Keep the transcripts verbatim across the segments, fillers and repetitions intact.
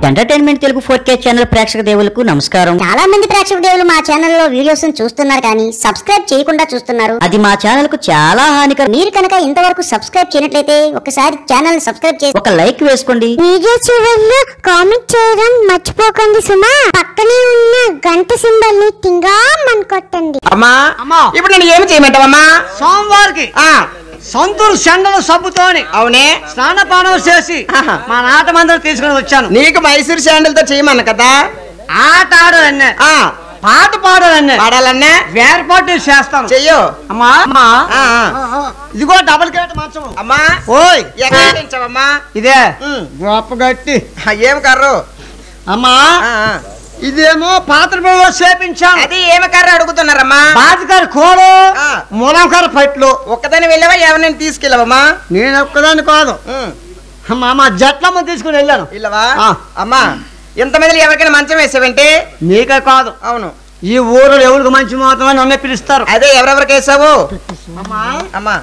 Entertainment Telugu four K channel ప్రేక్షక దేవులకు నమస్కారం. చాలా మంది ప్రేక్షక దేవులు మా ఛానల్ లో వీడియోస్ చూస్తున్నారు కానీ సబ్స్క్రైబ్ చేయకుండా చూస్తున్నారు. అది మా ఛానల్ కు చాలా హానికరం. మీరు కనుక ఇంతవరకు సబ్స్క్రైబ్ చేయనట్లయితే ఒకసారి ఛానల్ సబ్స్క్రైబ్ చేసి ఒక లైక్ వేసుకోండి. వీడియో చివరిలో కామెంట్ చేయడం మర్చిపోకండి సుమా. పక్కనే ఉన్న గంట సింబల్ ని టింగా మన్ కొట్టండి. అమ్మా ఇప్పుడు నేను ఏమి చేయమంటావమ్మా? సోమవారికి సంతూరు చెండల సబ్బుతోని అవునే స్నానపానం చేసి మా నాట మందరం తీసుకుని వచ్చాను. నీకు మైసూర్ శాండిల్ తో చేయమన్న కదా. ఆట ఆడాలన్నే పాట పాడాలన్నే పాడాలన్నే వేర్పాటు చేస్తాను. చెయ్యో అమ్మా అమ్మా ఆ, ఆ. ఇదిగో డబుల్ కేట్ మంచము. అమ్మా ఓయ్ ఎక్కడ తెచ్చావమ్మా? ఇదే ఉమ్. గొప్ప గట్టి. ఆ, ఏం కర్రు? అమ్మా ఆ, ఆ. ఇదేమో పాత్ర బిళ్ళలో చేపించాను. అది ఏమి కర్ర అడుగుతున్నారమ్మా? బాజికారి కోడు ఆ. ములంకార పట్లు. ఒక్కదాని వెళ్ళావా ఎవరిని తీసుకెళ్ళవమ్మా? నేను ఒక్కదాన్ని కాదు ఉమ్. అమ్మా మా జట్లమ్మ తీసుకుని వెళ్ళాను. ఇల్లవా? ఆ. అమ్మా ఇంతమంది ఎవరికైనా మంచం వేసావంటే? నీకే కాదు అవును. ఈ ఊరు ఎవరికి మంచి మాత్రమే నన్నే పిలుస్తారు. అదే ఎవరెవరికి వేసావు? అమ్మా అమ్మా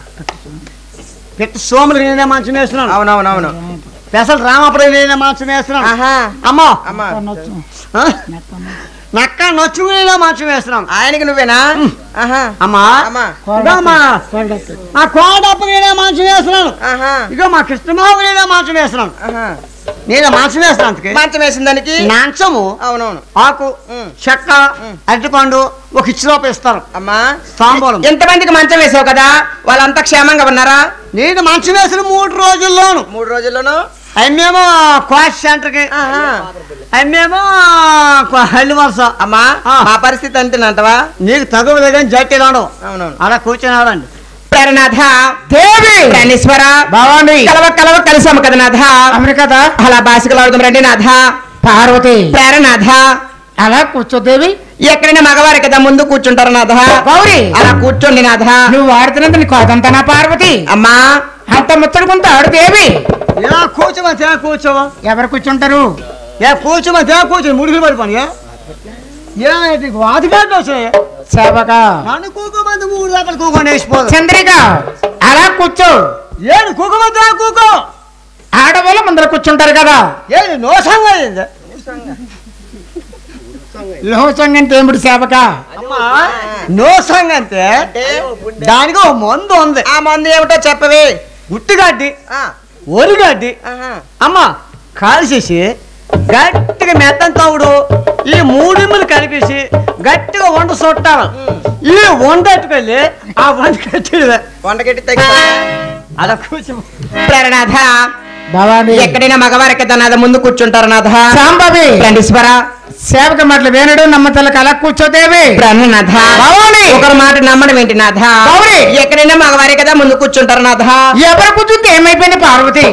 పెట్టి సోములు నేనే మంచం వేస్తున్నాను. అవునవునవును. పెసలు రామపురం నేనే మంచం వేస్తున్నాను. ఆహా. అమ్మా అమ్మా ఆ? నక్క నొచ్చు నేనే మంచం వేస్తున్నాను. ఆయనకి నువ్వేనా? ఆహా. అమ్మా అమ్మా ఇగో మా మా కోడప్ప నేనే మంచం వేస్తున్నాను. ఆహా. ఇగో మా కృష్ణబాబు నేనే మంచం వేస్తున్నాను. ఆహా. నేనే మంచం వేస్తున్నాను. అందుకే మంచం వేసిన దానికి మంచము అవునవును. ఆకు ఉమ్. చెక్క అరటిపండు ఒక ఇచ్చిలోపు ఇస్తారు. అమ్మా తాంబూలం. ఎంతమందికి మంచం వేసావు కదా, వాళ్ళంతా క్షేమంగా ఉన్నారా? నేను మంచం వేసిన మూడు రోజుల్లోను మూడు రోజుల్లోనూ అమ్మేమో క్వాష్ సెంటర్కి ఆహా. అమ్మేమో హల్లి వరుస. అమ్మా ఆ. మా పరిస్థితి అంతేనంటవా? నీకు తగువ లేదని జట్టి రాడు అవునవును. అలా కూర్చొని ప్రేరణాథ దేవి ప్రాణేశ్వర భవాని కలవ కలవ కలిసాము కదా నాథ. అవును కదా అలా బాసికలు ఆడుదాం రండి నాథ. పార్వతి ప్రేరణాథ అలా కూర్చోదేవి. ఎక్కడైనా మగవారి కదా ముందు కూర్చుంటారు నాథ. గౌరీ అలా కూర్చోండి నాథ. నువ్వు ఆడుతున్నంత నీకు అదంతా నా పార్వతి. అమ్మా అంత ముచ్చడుకుంటా ఆడుదేవి. కూర్చోమా కూర్చోవా. ఎవరు కూర్చుంటారు? ఏ కూర్చోమా కూర్చో ముడికి పడిపోయి వాదిగాడు వచ్చాయి సేవక నన్ను కూకోమంది మూడు దాకా కూకొని వేసిపోదు. చంద్రిక అలా కూర్చో. ఏడు కూకోమంది కూకో. ఆడవాళ్ళు ముందర కూర్చుంటారు కదా. ఏది నోసంగా లోసంగ అంటే ఏమిటి సేవక? నోసంగ అంటే దానికి ఒక మందు ఉంది. ఆ మందు ఏమిటో చెప్పవే. గుట్టుగడ్డి ఆ. ఒరిగడ్డి ఆహా. అమ్మ కాల్చేసి గట్టిగా మెత్తం తవుడు ఈ మూడిమ్మలు కలిపేసి గట్టిగా వంట చుట్టాలి. ఈ వండట్టుకెళ్ళి ఆ వంట కట్టి వంటగట్టి తగ్గి అలా కూర్చో. ప్రేరణాథ భవాని ఎక్కడైనా మగవారి కదా నాథ ముందు కూర్చుంటారు నాథ. సాంబాబి ప్రాణేశ్వర సేవక మాటలు వేనడు నమ్మతలకు అలా కూర్చోదేవి. ప్రాణనాథ భవాని ఒకరి మాట నమ్మడం ఏంటి నాథ? గౌరీ ఎక్కడైనా మగవారి కదా ముందు కూర్చుంటారు నాథ. ఎవరు కూర్చుంటే ఏమైపోయింది పార్వతి?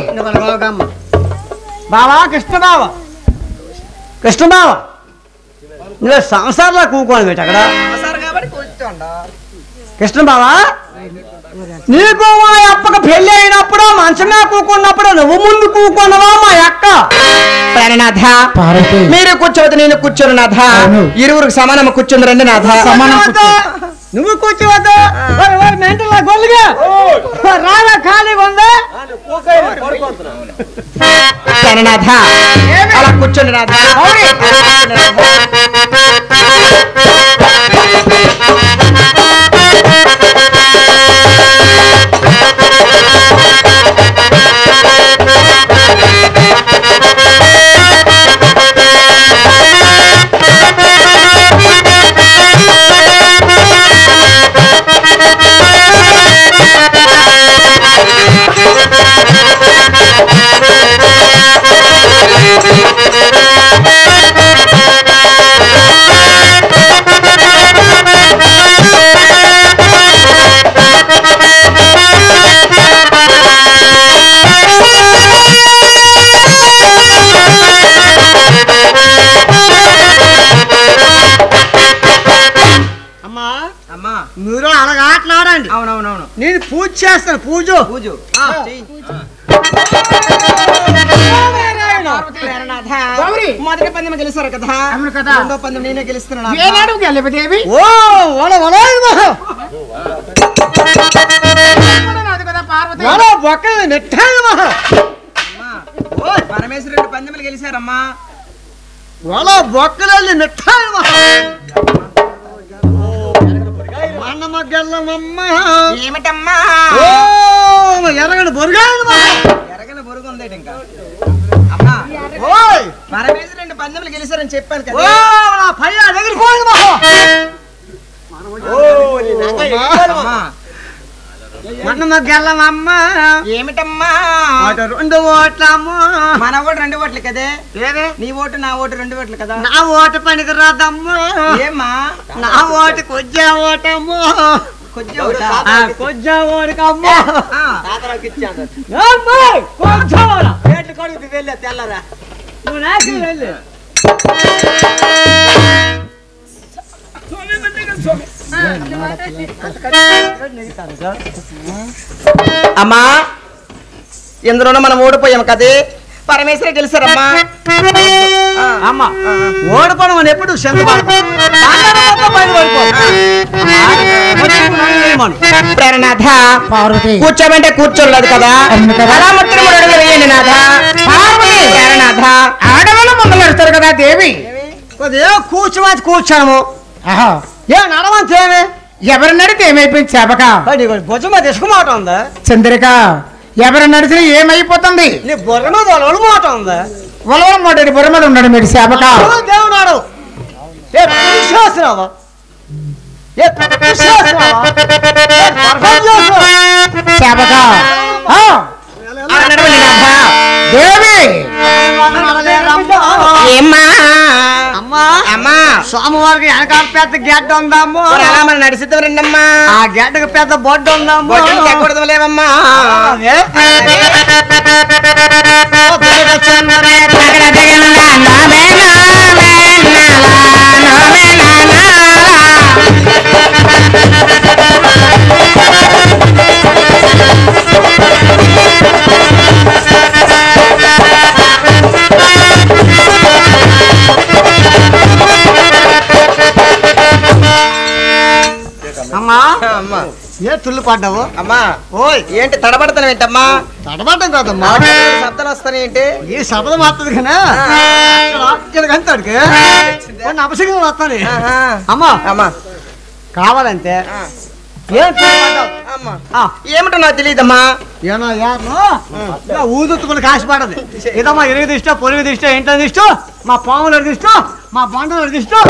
బావా కృష్ణ బావ కృష్ణ బావ నువ్వు సంసారంలో కూకోని పెట్టి అక్కడ కృష్ణ బావా నీకు మా అప్పక పెళ్లి అయినప్పుడు మంచమే కూకున్నప్పుడు నువ్వు ముందు కూకున్నావా మా అక్క? ప్రాణనాథ మీరు కూర్చోవద్దు, నేను కూర్చోను నాథ. ఇరువురికి సమానం కూర్చుంది రండి నాథ. నువ్వు కూర్చోవద్దు. మెంటల్లా గొల్లుగా రాగా ఖాళీగా ఉందా? ప్రాణనాథ అలా కూర్చోండి నాథ. మీరు అలాగ ఆటలాడండి. అవునవునవును. నేను పూజ చేస్తాను. పూజ పూజ మొదటి పందెం గెలిచారు కదా. అవును కదా. రెండో పందెం నేనే గెలుస్తున్నాను. ఓ వడ వడ పరమేశ్వర రెండు పందెములు గెలిచారమ్మా. వాళ్ళ బొక్కలల్లి నెట్టాడు అన్నమ్మ గెల్లమమ్మ ఏమిటమ్మా ఓ ఎరగని బొరుగాడు ఎరగని బొరుగు ఉందేటి ఇంకా అమ్మా ఓయ్ పరమేశ్వర రెండు పందెములు గెలిచారని చెప్పాను ఓ కదా నా పయ్య ఎగిరిపోయింది మహా అమ్మా అన్నమ్మ గెల్లమమ్మ ఏమిటమ్మా అటు రెండు ఓట్లమ్మ మన ఓటు రెండు ఓట్లు కదే ఏదే నీ ఓటు నా ఓటు రెండు ఓట్లు కదా నా ఓటు పనికి రాదమ్మ ఏమ్మా నా ఓటు కొజ్జా ఓటమ్మ కొంచెం ఓటా? ఆ కొజ్జా ఓడికమ్మ ఆ. కొజ్జా ఓడ ఏట్లు కొడుకు వెళ్ళే తెల్లరా నువ్వు నాకే వెళ్ళి అమ్మా ఇందులోనే మనం ఓడిపోయాం కదే పరమేశ్వర గెలిచారమ్మా అమ్మ ఓడిపోవడం అని ఎప్పుడు ప్రేరణాథ పార్వతి కూర్చోమంటే కూర్చోలేదు కదా అవును కదా. అలా మొత్తం మూడు అడుగులు వేయండి నాథ పార్వతి. ప్రేరణాథ ఆడవాళ్ళు ముందు నడుస్తారు కదా దేవి కొద్దిగా కూర్చోమని కూర్చాము ఆహా ఏ నడవంత ఏమి ఎవరు నడితే ఏమైపోయింది చేపక భుజం మీద ఇసుకుమాట ఉందా చంద్రిక ఎవరు నడిచినా ఏమైపోతుంది నీ బుర్ర మీద ఒలవలు మాట ఉందా ఉలవల మొదటి బుర్ర మీద ఉన్నాడు మీరు చేపక దేవునాడు ఏ పురుషాసనావా ఏ పురుషాసనావా చేపక ఆ, అలా నడవండి నాథ దేవి ఏమ్మా అమ్మా అమ్మా సోమవారికి వెనకాల పెద్ద గడ్డ ఉందమ్మో మరి అలా మనం నడిచిద్దాం రండమ్మా ఆ గడ్డకు పెద్ద బొడ్డు ఉందమ్మో బొట్టలు తెక్కూడదు లేవమ్మా అదే. అమ్మా అమ్మా ఏ తుల్లు పడ్డావు అమ్మా ఓయ్ ఏంటి తడబడతాను ఏంటమ్మా తడబడ్డం కాదమ్మా శబ్దాలు వస్తాయి ఏంటి ఈ శబ్దం వస్తుంది కానీ ఇక్కడ అంతాడికి కొన్ని అపశకులు వస్తాయి ఆహా. అమ్మా అమ్మా కావాలంటే ఆ. ఏం తుల్లు పడ్డావు? అమ్మా ఆ, ఏమిటో నాకు తెలియదమ్మా ఏనో ఏమో ఊదుతుకుని కాసిపడదు ఇదమ్మా ఇరుగు దిష్టో పొరుగు దిష్టో ఇంట్లో దిష్టో మా పాములు దిష్టో మా బండలు దిష్టో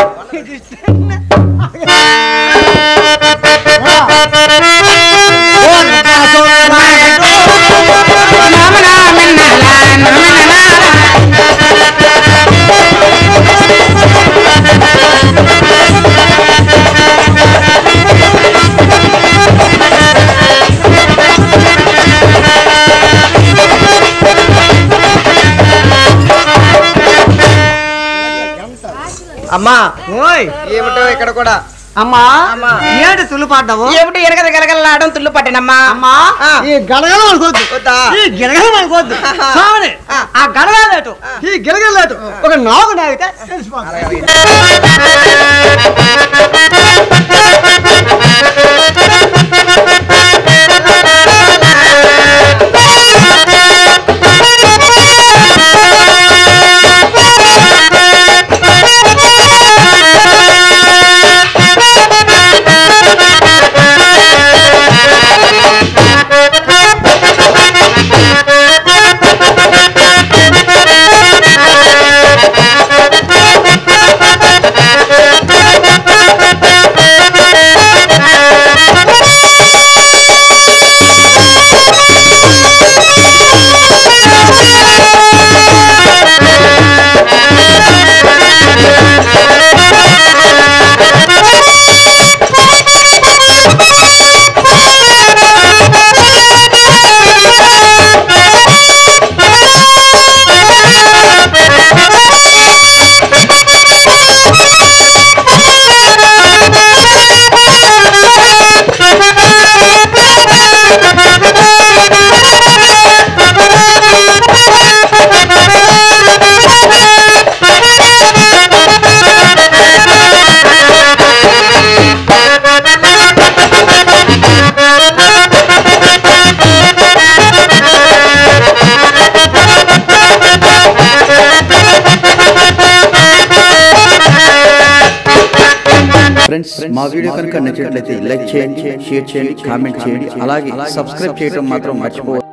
అమ్మా ఓయ్ ఏమిటో ఇక్కడ కూడా అమ్మా అమ్మా. ఏంటి తుల్లు పడ్డావు ఏమిటో ఎనగద గలగలలాడడం తుళ్ళు పట్టానమ్మా అమ్మా ఆ. ఈ గలగల అనుకోద్దు వద్దా? ఈ గిలగల అనుకోద్దు సామని ఆ. ఆ గలగలేటు ఈ గిలగలేటు ఒక నాగు నాగితే తెలిసిపోతుంది ఫ్రెండ్స్ మా వీడియో కనుక నచ్చినట్లయితే లైక్ చేయండి, షేర్ చేయండి, కామెంట్ చేయండి, అలాగే సబ్స్క్రైబ్ చేయడం మాత్రం మర్చిపోవద్దు.